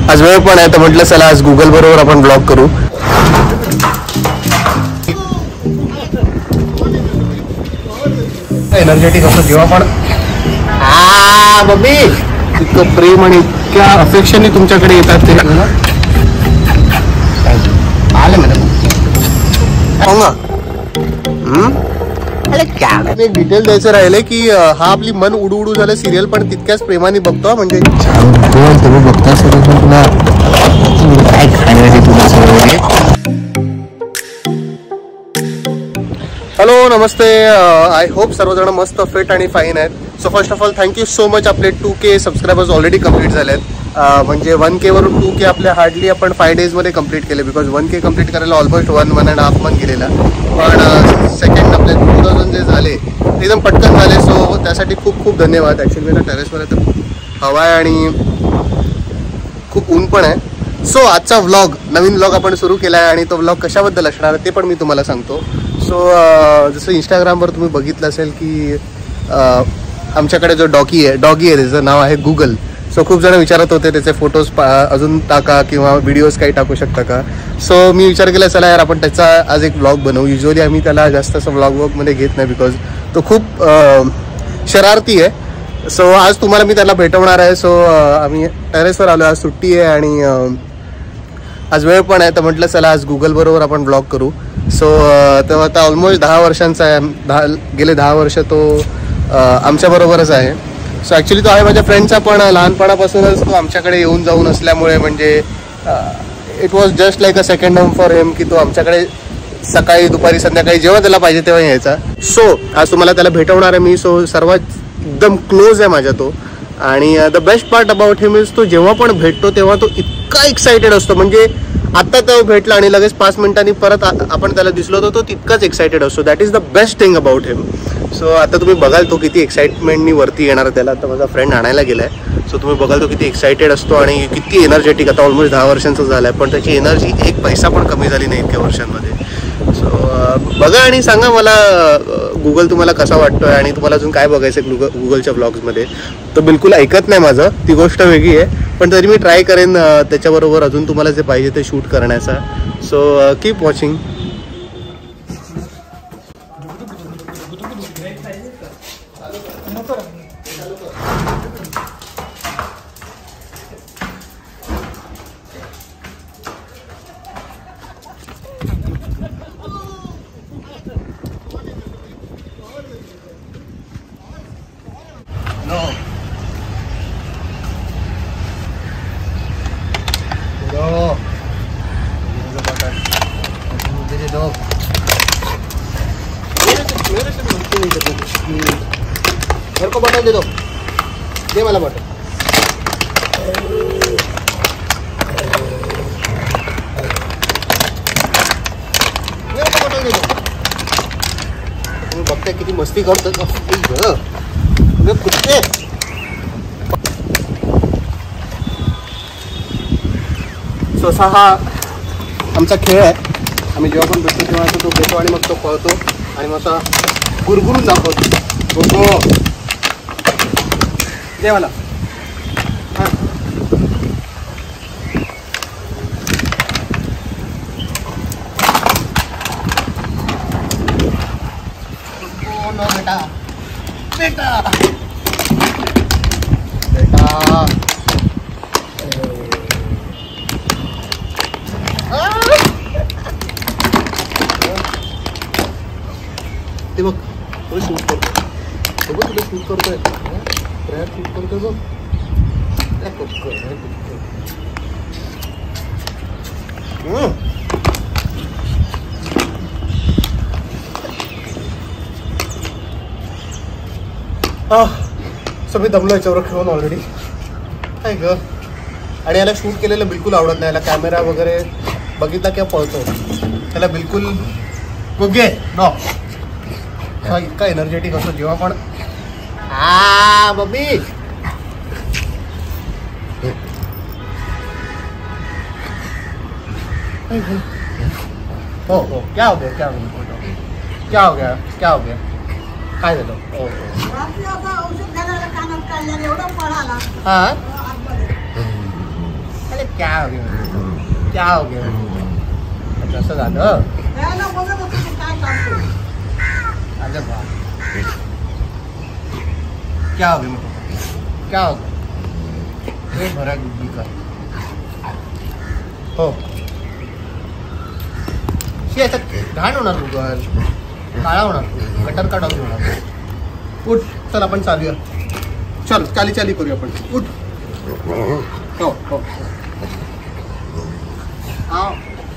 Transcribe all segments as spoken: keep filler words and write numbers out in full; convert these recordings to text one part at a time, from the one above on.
आज वेळ पण आहे तर म्हटलं चला आज गुगल बरोबर आपण ब्लॉग करू. एनर्जेटिक असं जेव्हा पण हा मम्मी इतकं प्रेम आणि इतक्या अफेक्शनने तुमच्याकडे येतात ते आले मॅडम. हो ना. एक डिटेल द्यायचं राहिले की हा आपली मन उडू उडू झालं सिरियल पण तितक्याच प्रेमाने बघतो. म्हणजे तुम्ही बघता सर तुला काय खाण्यासाठी तुला. हॅलो नमस्ते. आय होप सर्वजण मस्त फिट आणि फाईन आहेत. So first of all thank you so much. आपले two K subscribers already complete झाले आहेत. म्हणजे वन के वरून टू के आपले हार्डली आपण फाय डेजमध्ये कम्प्लीट केले. बिकॉज वन के कम्प्लीट करायला almost one one and half month गेलेला. पण सेकंड आपले टू थाउजंड जे झाले ते एकदम पटकन झाले. सो त्यासाठी खूप खूप धन्यवाद. ॲक्च्युली मी टेरेसवर आहे तर हवा आहे आणि खूप ऊन पण आहे. सो आजचा व्लॉग नवीन व्लॉग आपण सुरू केला आहे आणि तो व्लॉग कशाबद्दल असणार ते पण मी तुम्हाला सांगतो. सो जसं इंस्टाग्रामवर तुम्ही बघितलं असेल की आमच्याकडे जो डॉगी आहे डॉगी आहे त्याचं नाव आहे गुगल. सो खूप जण विचारत होते त्याचे फोटोज पा अजून टाका किंवा व्हिडिओज काही टाकू शकता का. सो मी विचार केला चला यार आपण त्याचा आज एक व्लॉग बनवू. युजली आम्ही त्याला जास्त असं व्लॉग व्लॉगमध्ये घेत नाही बिकॉज तो खूप शरारती आहे. सो आज तुम्हाला मी त्याला भेटवणार आहे. सो आम्ही टेरेसवर आलो. आज सुट्टी आहे आणि आज वेळ पण आहे तर म्हटलं चला आज गुगल बरोबर आपण ब्लॉग करू. सो तेव्हा आता ऑलमोस्ट दहा वर्षांचा आहे. दहा गेले दहा वर्ष तो आमच्याबरोबरच आहे. सो ॲक्च्युली तो आहे माझ्या फ्रेंडचा पण लहानपणापासूनच तो आमच्याकडे येऊन जाऊन असल्यामुळे म्हणजे it was just like a second home for him की तो आमच्याकडे सकाळी दुपारी संध्याकाळी जेव्हा त्याला पाहिजे तेव्हा यायचा. सो आज तुम्हाला त्याला भेटवणार आहे मी. सो सर्वात एकदम क्लोज आहे माझ्या तो. आणि the best part about him is तो जेव्हा पण भेटतो तेव्हा तो इतका एक्सायटेड असतो. म्हणजे आता तो भेटला आणि लगेच पाच मिनिटांनी परत आपण त्याला दिसलो तर तो तितकाच एक्सायटेड असतो. That is the best thing about him. So आता तुम्ही बघाल तो किती एक्साइटमेंटनी वरती येणार. त्याला आता माझा फ्रेंड आणायला गेला आहे. सो तुम्ही बघाल तो किती एक्सायटेड असतो आणि किती एनर्जेटिक. आता ऑलमोस्ट दहा वर्षांचा झाला आहे पण त्याची एनर्जी एक पैसा पण कमी झाली नाही इतक्या वर्षांमध्ये. सो बघा आणि सांगा मला गुगल तुम्हाला कसा वाटतोय आणि तुम्हाला अजून काय बघायचं आहे गुगल गुगलच्या ब्लॉग्समध्ये. तो बिलकुल ऐकत नाही माझं ती गोष्ट वेगळी आहे पण तरी मी ट्राय करेन त्याच्याबरोबर अजून तुम्हाला जे पाहिजे ते शूट करण्याचा. So keep watching. मेरे को बटन दे दो. दे मला बटन. मेरे को बटन दे दो. तुम्ही बघताय किती मस्ती करतो कुठे. सो असा हा आमचा खेळ आहे. आम्ही जेव्हा पण भेटतो तेव्हा तो घेतो आणि मग तो पळतो आणि मग असा गुरगुरून दाखवतो. हो दे मला. हां नो बेटा बेटा बेटा. ते बघ तुला शूट करतो. ते बघ तुला शूट करतोय. प्रयार शूट करतोय बघ. सगळी दमलो याच्यावर खेळून ऑलरेडी काय ग. आणि याला शूट केलेलं बिलकुल आवडत नाही. याला कॅमेरा वगैरे बघितला किंवा पळतो त्याला बिलकुल गुगे नो. इतका एनर्जेटिक असतो जेव्हा पण हा मम्मी. हो हो क्या हो गया क्या हो गया क्या हो गया क्या हो गया काय झालं. हो हा क्या हो गया क्या हो गया कसं झालं अरे बा क्या हो गया क्या हो गया भरा गुड्डी का हो शी आता घाण होणार गुगल काळा होणार गटर का डॉग होणार उठ चल आपण चालूया चल चाली चाली करूया आपण उठ हो हो आओ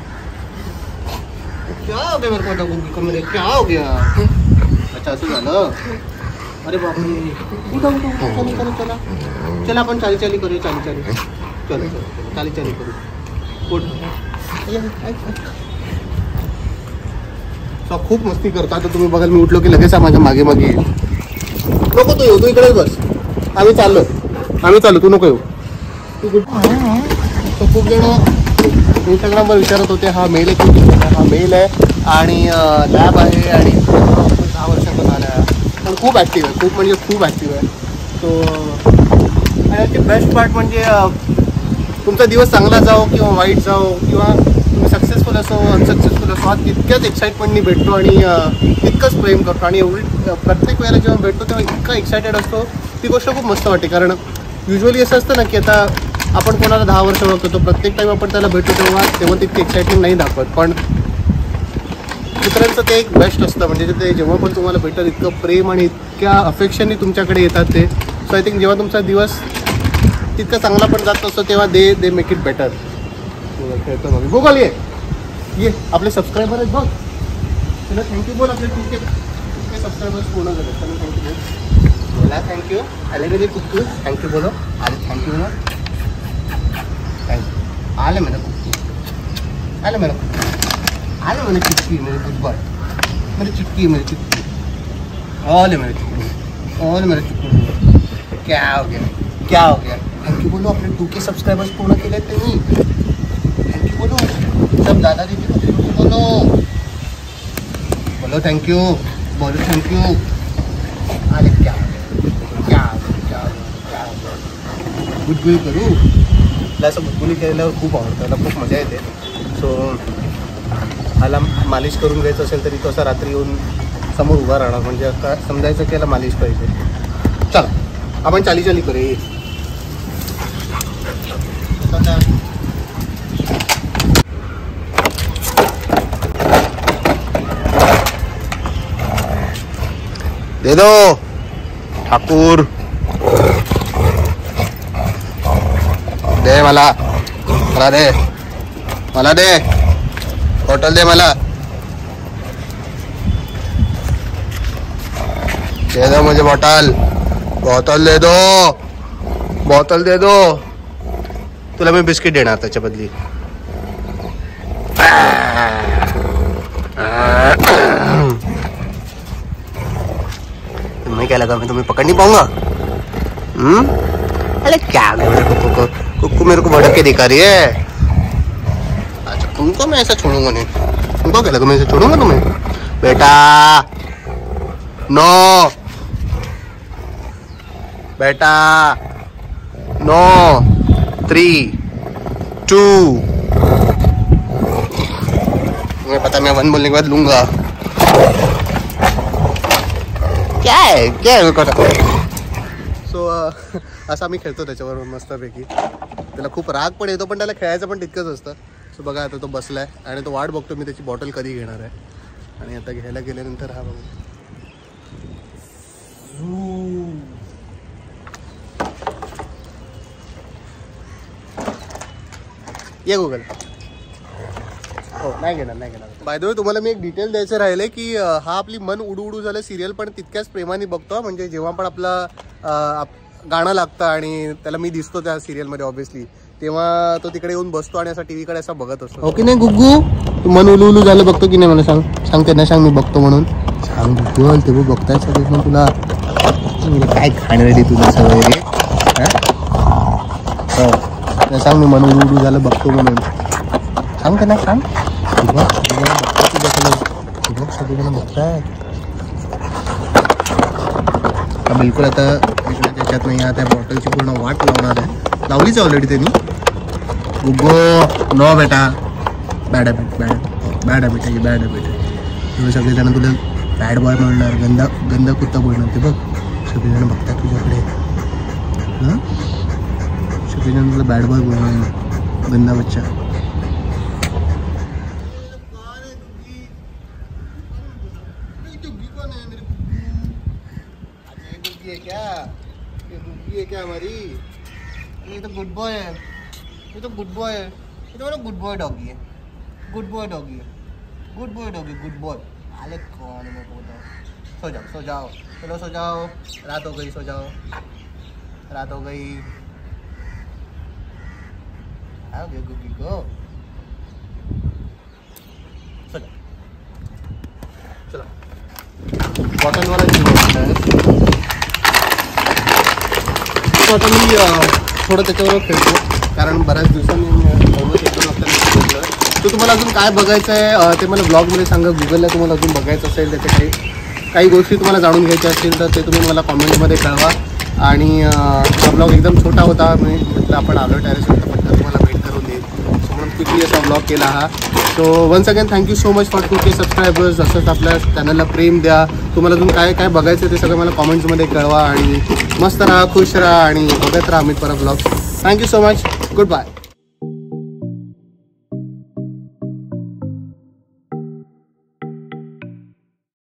क्या हो गया मेरे को डॉग को मेरे क्या हो गया अच्छा असं झालं अरे बापरे उठा उठा चला चला चला चला आपण चाली चाली करूया चाली चाली चलो चलो चाली चाली करू उठ खूप मस्ती करतो आता तुम्ही बघाल मी उठलो की लगेच माझ्या मागे मागे येईल नको तू येऊ तू इकडेच बस आम्ही चाललो आम्ही चाललो तू नको येऊ तू कुठं खूप जण इंस्टाग्रामवर विचारत होते हा मेल आहे की हा मेल आहे आणि लॅब आहे आणि दहा वर्षाचा झाला आहे पण खूप ॲक्टिव्ह आहे खूप म्हणजे खूप ॲक्टिव्ह आहे सो याची बेस्ट पार्ट म्हणजे तुमचा दिवस चांगला जाओ किंवा वाईट जाओ किंवा तुम्ही सक्सेसफुल असो अनसक्सेसफुल असो हा तितक्याच एक्साइटमेंटनी भेटतो आणि तितकंच प्रेम करतो आणि एवढी प्रत्येक वेळेला जेव्हा भेटतो तेव्हा इतका एक्सायटेड असतो ती गोष्ट खूप मस्त वाटते कारण युजली असं असतं ना की आता आपण कोणाला दहा वर्ष बघतो तो प्रत्येक टाईम आपण त्याला भेटतो तेव्हा तेव्हा तितकी एक्साइटमेंट नाही दाखवत पण मित्रांचं ते एक बेस्ट असतं म्हणजे ते जेव्हा पण तुम्हाला भेटतं इतकं प्रेम आणि इतक्या अफेक्शननी तुमच्याकडे येतात ते सो आय थिंक जेव्हा तुमचा दिवस तितका चांगला पण जात असतो तेव्हा they they make it better खेळतो मग गुगल ये ये आपले सबस्क्रायबर आहेत बघ तुला थँक्यू बोल आपले टू के टू के सबस्क्रायबर्स पूर्ण झाले त्यांना थँक्यू बोल बोला थँक्यू आले मेरे कुक्कू थँक्यू बोलो आले थँक्यू बोलो थँक्यू आले मेरे कुक्कू आले मेरे आले मेरे चिक्की मेरे गुड बॉय मेरी चिक्की मेरी चिक्की आले मेरे चिक्कू आले मेरे चिक्कू क्या हो गया क्या हो गया थँक्यू बोलो आपले टू के सबस्क्रायबर्स पूर्ण केले त्यांनी थँक्यू बोलो सब दादा दीदी को बोलो बोलो थँक्यू बोलो थँक्यू अरे क्या क्या क्या क्या गुडगुली करू मला असं गुडगुली केल्यावर खूप आवडतं त्याला खूप मजा येते सो ह्याला मालिश करून घ्यायचं असेल तरी तो असा रात्री येऊन समोर उभा राहणार म्हणजे आता समजायचं की याला मालिश पाहिजे चला आपण चाली चाली करूया दे दो ठाकुर दे मला मला दे मला दे बॉटल दे मला दे दो मुझे बॉटल बॉटल दे दो बॉटल दे दो तुला मी बिस्किट देणार त्याच्या बदली तुम्हें क्या लगा मैं तुम्हें पकड़ नहीं पाऊंगा हम्म अरे क्या मेरे को कुक्कू कुक्कू मेरे को भड़क के दिखा रही है अच्छा तुमको मैं ऐसा छोड़ूंगा नहीं तुमको क्या लगा मैं ऐसा छोड़ूंगा तुम्हें बेटा नो बेटा नो थ्री टू तुम्हें पता मैं वन बोलने के बाद लूंगा क्या आहे क्या सो असं आम्ही खेळतो त्याच्याबरोबर मस्तपैकी त्याला खूप राग पण येतो पण त्याला खेळायचं पण तितकंच असतं सो बघा आता तो बसलाय आणि तो वाट बघतो मी त्याची बॉटल कधी घेणार आहे आणि आता घ्यायला गेल्यानंतर हा बघा ये गुगल हो नाही घेणार नाही घेणार बाय द वे तुम्हाला मी एक डिटेल द्यायचं राहिलं की हा आपली मन उडू उडू झालं सिरियल पण तितक्याच प्रेमाने बघतो म्हणजे जेव्हा पण आपला गाणं लागतं आणि त्याला मी दिसतो त्या सिरियलमध्ये ऑब्व्हियसली तेव्हा तो तिकडे येऊन बसतो आणि असा टीव्हीकडे असा बघत असतो ओके नाही गुग्गू तू मन उलू उलू झालं बघतो की नाही मला सांग सांग त्यांना सांग मी बघतो म्हणून सांग गुग्गू ते बघ बघताय सगळं मग तुला काय खाण्यासाठी तुझं सवय रे हो सांग मी मन उलू उलू झालं बघतो म्हणून सांग त्यांना सांग सगळीजण बघताय बिलकुल आता त्याच्यात नाही आता बॉटलची पूर्ण वाट लावणार आहे लावलीच ऑलरेडी त्यांनी गुग्गो नो बेटा, bad habit, bad bad habit आहे, बॅड हॅबिट आहे. तुम्ही सगळेजण तुला बॅड बॉय म्हणणार, गंदा गंदा कुत्ता बोलणार. ते बघ सगळेजण बघतात तुझ्याकडे. हां सगळेजण तुला बॅड बॉय बोलणार, गंदा बच्चा. क्या ये गुग्गी है क्या हमारी? ये तो गुड बॉय है, ये तो गुड बॉय है, ये तो गुड बॉय डॉगी है, गुड बॉय डॉगी है, good boy doggy, good boy. अरे कौन है मेरे को बताओ. सो जाओ सो जाओ, चलो सो जाओ, रात हो गई, सो जाओ, रात हो गई. आओ गए गुग्गी को, सो जाओ. चलो कॉटन वाला जीवन है. आता मी थोडं त्याच्यावर खेळतो, कारण बऱ्याच दिवसांनी ऑलमोस्ट एक दोन हफ्त्यांनी घेतलं. तर तुम्हाला अजून काय बघायचं आहे ते मला ब्लॉगमध्ये सांगा. गुगलला तुम्हाला अजून बघायचं असेल, त्याचे काही काही गोष्टी तुम्हाला जाणून घ्यायच्या असतील तर ते तुम्ही मला कॉमेंटमध्ये कळवा. आणि हा ब्लॉग एकदम छोटा होता, मी म्हटलं आपण आलो टेरेसवर तर पटकन तुम्हाला भेट करून देईल, सो म्हणून क्विकली असा ब्लॉग केला हा. So once again thank you so much for two K subscribers. असंच आपल्या चॅनलला प्रेम द्या. तुम्हाला अजून काय काय बघायचं ते सगळं मला कॉमेंट्समध्ये कळवा. आणि मस्त राहा, खुश राहा आणि बघत राहा Amit Parab blog. Thank you so much, good bye.